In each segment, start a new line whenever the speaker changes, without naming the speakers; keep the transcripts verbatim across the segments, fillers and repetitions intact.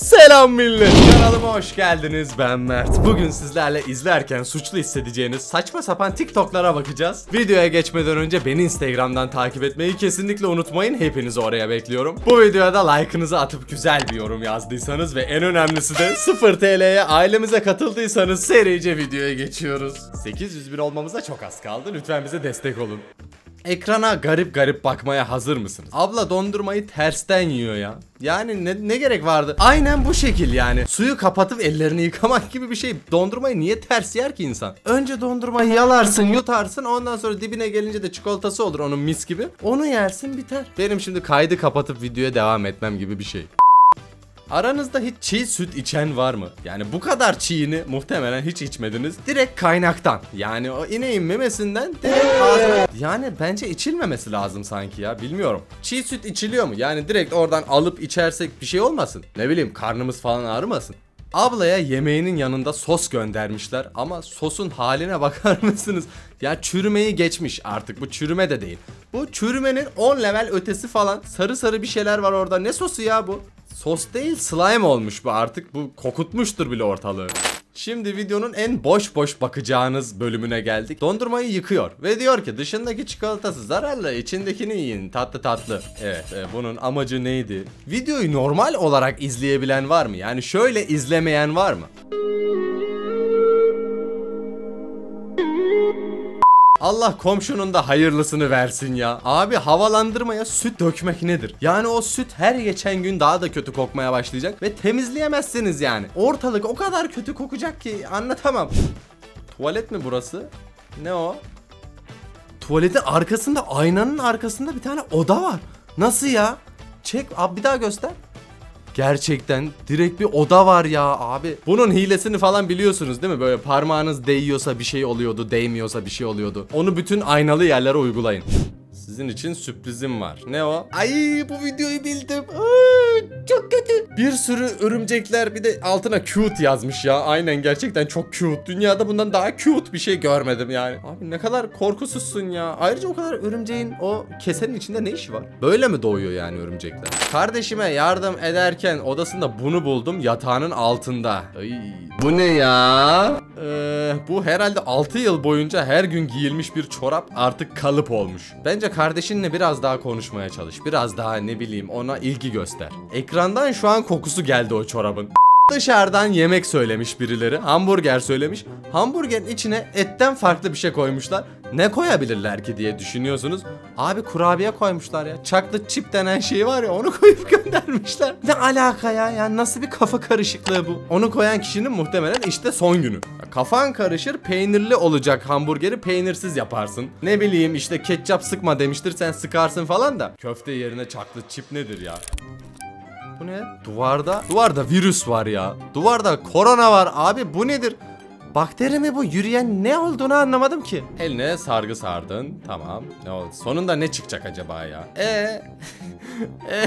Selam millet, kanalıma hoş geldiniz. Ben Mert. Bugün sizlerle izlerken suçlu hissedeceğiniz saçma sapan TikTok'lara bakacağız. Videoya geçmeden önce beni Instagram'dan takip etmeyi kesinlikle unutmayın. Hepinizi oraya bekliyorum. Bu videoda like'ınızı atıp güzel bir yorum yazdıysanız ve en önemlisi de sıfır T L'ye ailemize katıldıysanız serice videoya geçiyoruz. sekiz yüz bin olmamıza çok az kaldı. Lütfen bize destek olun. Ekrana garip garip bakmaya hazır mısınız? Abla dondurmayı tersten yiyor ya. Yani ne, ne gerek vardı? Aynen bu şekil yani. Suyu kapatıp ellerini yıkamak gibi bir şey. Dondurmayı niye ters yer ki insan? Önce dondurmayı yalarsın, yutarsın. Ondan sonra dibine gelince de çikolatası olur onun mis gibi. Onu yersin biter. Benim şimdi kaydı kapatıp videoya devam etmem gibi bir şey. Aranızda hiç çiğ süt içen var mı? Yani bu kadar çiğini muhtemelen hiç içmediniz. Direkt kaynaktan. Yani o ineğin memesinden direkt ağzına. Yani bence içilmemesi lazım sanki ya. Bilmiyorum. Çiğ süt içiliyor mu? Yani direkt oradan alıp içersek bir şey olmasın. Ne bileyim, karnımız falan ağrımasın. Ablaya yemeğinin yanında sos göndermişler ama sosun haline bakar mısınız? Ya çürümeyi geçmiş, artık bu çürüme de değil. Bu çürümenin on level ötesi falan. Sarı sarı bir şeyler var orada. Ne sosu ya bu? Sos değil, slime olmuş bu artık. Bu kokutmuştur bile ortalığı. Şimdi videonun en boş boş bakacağınız bölümüne geldik. Dondurmayı yıkıyor ve diyor ki dışındaki çikolatası zararlı, içindekini yiyin tatlı tatlı. Evet, e, bunun amacı neydi? Videoyu normal olarak izleyebilen var mı? Yani şöyle izlemeyen var mı? Allah komşunun da hayırlısını versin ya. Abi havalandırmaya süt dökmek nedir? Yani o süt her geçen gün daha da kötü kokmaya başlayacak ve temizleyemezsiniz yani. Ortalık o kadar kötü kokacak ki anlatamam. Tuvalet mi burası? Ne o? Tuvaletin arkasında, aynanın arkasında bir tane oda var. Nasıl ya? Çek abi, bir daha göster. Gerçekten direkt bir oda var ya abi. Bunun hilesini falan biliyorsunuz değil mi? Böyle parmağınız değiyorsa bir şey oluyordu, değmiyorsa bir şey oluyordu. Onu bütün aynalı yerlere uygulayın. Sizin için sürprizim var. Ne o? Ay, bu videoyu bildim. Aa, çok kötü. Bir sürü örümcekler, bir de altına cute yazmış ya. Aynen, gerçekten çok cute. Dünyada bundan daha cute bir şey görmedim yani. Abi ne kadar korkusuzsun ya. Ayrıca o kadar örümceğin o kesenin içinde ne işi var? Böyle mi doğuyor yani örümcekler? Kardeşime yardım ederken odasında bunu buldum, yatağının altında. Ay, bu ne ya? Ee, bu herhalde altı yıl boyunca her gün giyilmiş bir çorap, artık kalıp olmuş. Bence kardeşinle biraz daha konuşmaya çalış. Biraz daha ne bileyim, ona ilgi göster. Ekrandan şu an kokusu geldi o çorabın. Dışarıdan yemek söylemiş birileri. Hamburger söylemiş. Hamburgerin içine etten farklı bir şey koymuşlar. Ne koyabilirler ki diye düşünüyorsunuz. Abi kurabiye koymuşlar ya. Chocolate chip denen şey var ya, onu koyup göndermişler. Ne alaka ya? Yani nasıl bir kafa karışıklığı bu? Onu koyan kişinin muhtemelen işte son günü. Kafan karışır, peynirli olacak hamburgeri peynirsiz yaparsın. Ne bileyim işte ketçap sıkma demiştir, sen sıkarsın falan da. Köfte yerine chocolate chip nedir ya? Bu ne? Duvarda, duvarda virüs var ya. Duvarda korona var abi, bu nedir? Bakteri mi bu? Yürüyen ne olduğunu anlamadım ki. Eline sargı sardın. Tamam. Ne oldu? Sonunda ne çıkacak acaba ya? Eee? e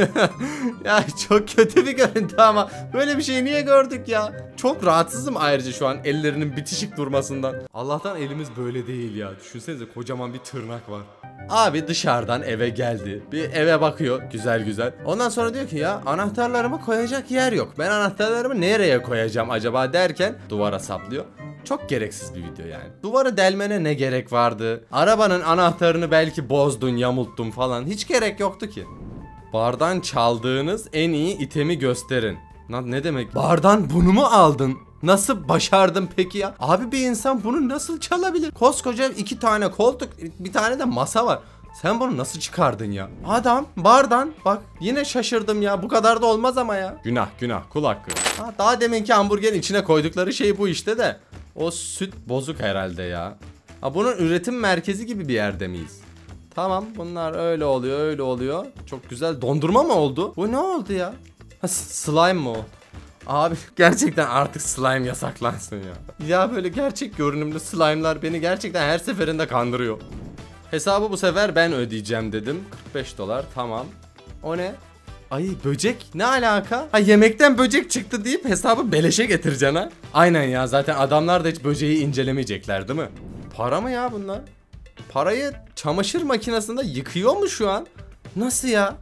Ya çok kötü bir görüntü ama böyle bir şey niye gördük ya? Çok rahatsızım ayrıca şu an ellerinin bitişik durmasından. Allah'tan elimiz böyle değil ya. Düşünsenize, kocaman bir tırnak var. Abi dışarıdan eve geldi. Bir eve bakıyor güzel güzel. Ondan sonra diyor ki ya anahtarlarımı koyacak yer yok. Ben anahtarlarımı nereye koyacağım acaba derken duvara saplıyor. Çok gereksiz bir video yani. Duvarı delmene ne gerek vardı? Arabanın anahtarını belki bozdun, yamulttun falan. Hiç gerek yoktu ki. Bardan çaldığınız en iyi itemi gösterin. Lan ne demek? Bardan bunu mu aldın? Nasıl başardın peki ya? Abi bir insan bunu nasıl çalabilir? Koskoca iki tane koltuk, bir tane de masa var. Sen bunu nasıl çıkardın ya? Adam bardan, bak yine şaşırdım ya. Bu kadar da olmaz ama ya. Günah günah, kul hakkı. Ha, daha deminki hamburgerin içine koydukları şey bu işte de. O süt bozuk herhalde ya. Ha, bunun üretim merkezi gibi bir yerde miyiz? Tamam, bunlar öyle oluyor öyle oluyor. Çok güzel. Dondurma mı oldu? Bu ne oldu ya? Ha, slime mı oldu? Abi gerçekten artık slime yasaklansın ya. Ya böyle gerçek görünümlü slime'lar beni gerçekten her seferinde kandırıyor. Hesabı bu sefer ben ödeyeceğim dedim. kırk beş dolar, tamam. O ne? Ay, böcek ne alaka? Ha, yemekten böcek çıktı deyip hesabı beleşe getireceksin ha. Aynen ya, zaten adamlar da hiç böceği incelemeyecekler değil mi? Para mı ya bunlar? Parayı çamaşır makinesinde yıkıyor mu şu an? Nasıl ya?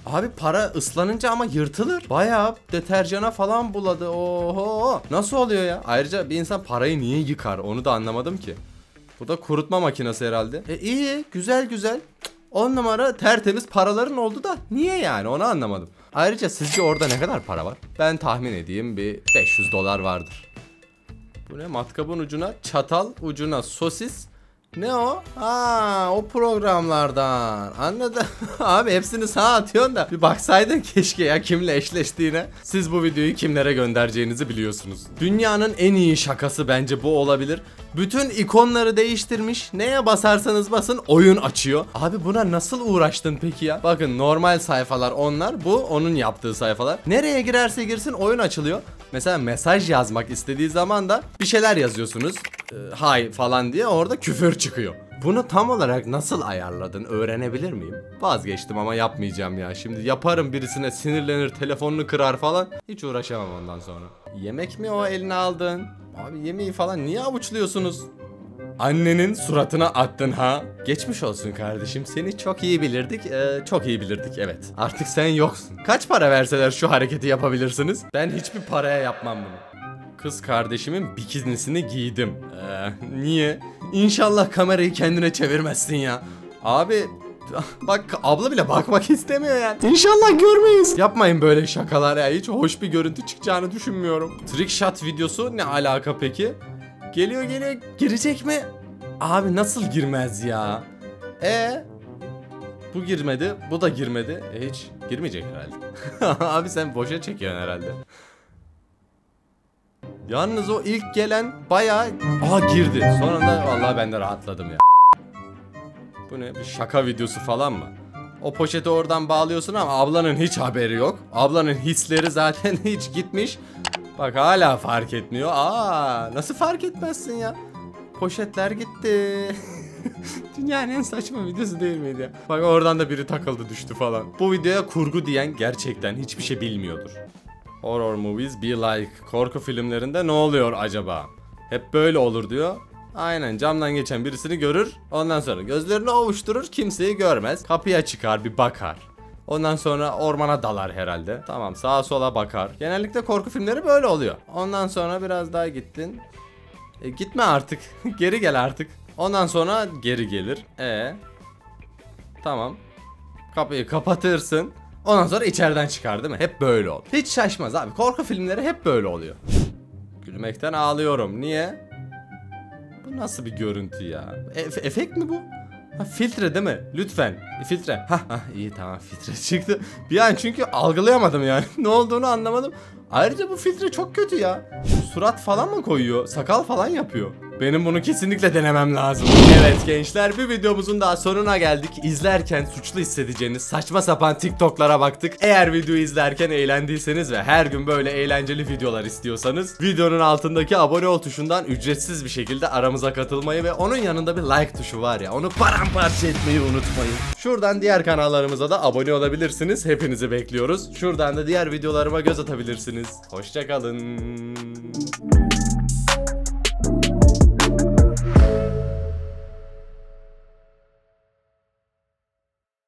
Abi para ıslanınca ama yırtılır. Bayağı deterjana falan buladı. Oho. Nasıl oluyor ya? Ayrıca bir insan parayı niye yıkar? Onu da anlamadım ki. Bu da kurutma makinesi herhalde. E iyi, güzel güzel. on numara tertemiz paraların oldu da niye yani, onu anlamadım. Ayrıca sizce orada ne kadar para var? Ben tahmin edeyim bir beş yüz dolar vardır. Bu ne? Matkabın ucuna çatal, ucuna sosis. Ne o? Ha, o programlardan. Anladım. Abi hepsini sağa atıyorsun da bir baksaydın keşke ya kimle eşleştiğine. Siz bu videoyu kimlere göndereceğinizi biliyorsunuz. Dünyanın en iyi şakası bence bu olabilir. Bütün ikonları değiştirmiş. Neye basarsanız basın oyun açıyor. Abi buna nasıl uğraştın peki ya? Bakın normal sayfalar onlar. Bu onun yaptığı sayfalar. Nereye girerse girsin oyun açılıyor. Mesela mesaj yazmak istediği zaman da bir şeyler yazıyorsunuz. E, hay falan diye orada küfür çıkıyor. Bunu tam olarak nasıl ayarladın, öğrenebilir miyim? Vazgeçtim ama yapmayacağım ya. Şimdi yaparım, birisine sinirlenir, telefonunu kırar falan. Hiç uğraşamam ondan sonra. Yemek mi o eline aldın? Abi yemeği falan niye avuçluyorsunuz? Annenin suratına attın ha. Geçmiş olsun kardeşim, seni çok iyi bilirdik. Ee, çok iyi bilirdik, evet. Artık sen yoksun. Kaç para verseler şu hareketi yapabilirsiniz? Ben hiçbir paraya yapmam bunu. Kız kardeşimin bikinisini giydim. Ee, niye? İnşallah kamerayı kendine çevirmezsin ya. Abi bak, abla bile bakmak istemiyor yani. İnşallah görmeyiz. Yapmayın böyle şakalar ya. Hiç hoş bir görüntü çıkacağını düşünmüyorum. Trick shot videosu ne alaka peki? Geliyor geliyor. Girecek mi? Abi nasıl girmez ya? E bu girmedi. Bu da girmedi. E hiç girmeyecek herhalde. Abi sen boşa çekiyorsun herhalde. Yalnız o ilk gelen bayağı aha girdi. Sonra da vallahi ben de rahatladım ya. Bu ne? Bir şaka videosu falan mı? O poşeti oradan bağlıyorsun ama ablanın hiç haberi yok. Ablanın hisleri zaten hiç gitmiş. Bak hala fark etmiyor. Aa, nasıl fark etmezsin ya? Poşetler gitti. Dünyanın en saçma videosu değil miydi ya? Bak oradan da biri takıldı düştü falan. Bu videoya kurgu diyen gerçekten hiçbir şey bilmiyordur. Horror movies be like. Korku filmlerinde ne oluyor acaba? Hep böyle olur diyor. Aynen, camdan geçen birisini görür. Ondan sonra gözlerini ovuşturur, kimseyi görmez. Kapıya çıkar, bir bakar. Ondan sonra ormana dalar herhalde. Tamam, sağa sola bakar. Genellikle korku filmleri böyle oluyor. Ondan sonra biraz daha gittin. E, gitme artık. Geri gel artık. Ondan sonra geri gelir. E tamam. Kapıyı kapatırsın. Ondan sonra içeriden çıkar değil mi? Hep böyle olur. Hiç şaşmaz abi. Korku filmleri hep böyle oluyor. Gülmekten ağlıyorum. Niye? Bu nasıl bir görüntü ya? E efekt mi bu? Ha, filtre değil mi? Lütfen. Filtre. Ha, ha iyi tamam, filtre çıktı. Bir an çünkü algılayamadım yani. Ne olduğunu anlamadım. Ayrıca bu filtre çok kötü ya. Surat falan mı koyuyor? Sakal falan yapıyor. Benim bunu kesinlikle denemem lazım. Evet gençler, bir videomuzun daha sonuna geldik. İzlerken suçlu hissedeceğiniz saçma sapan TikTok'lara baktık. Eğer videoyu izlerken eğlendiyseniz ve her gün böyle eğlenceli videolar istiyorsanız videonun altındaki abone ol tuşundan ücretsiz bir şekilde aramıza katılmayı ve onun yanında bir like tuşu var ya, onu paramparça etmeyi unutmayın. Şuradan diğer kanallarımıza da abone olabilirsiniz. Hepinizi bekliyoruz. Şuradan da diğer videolarıma göz atabilirsiniz. Hoşça kalın.